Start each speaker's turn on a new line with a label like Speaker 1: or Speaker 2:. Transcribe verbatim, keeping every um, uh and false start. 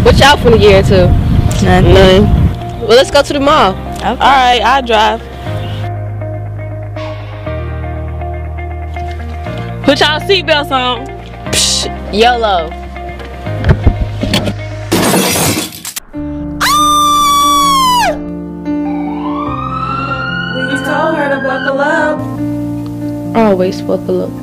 Speaker 1: What y'all finna get into?
Speaker 2: Nothing.
Speaker 1: None. Well, let's go to the mall.
Speaker 2: Okay.
Speaker 3: All right, I'll drive. Put y'all seatbelts on.
Speaker 1: Psh, YOLO.
Speaker 3: We told her to buckle up.
Speaker 1: Always buckle up.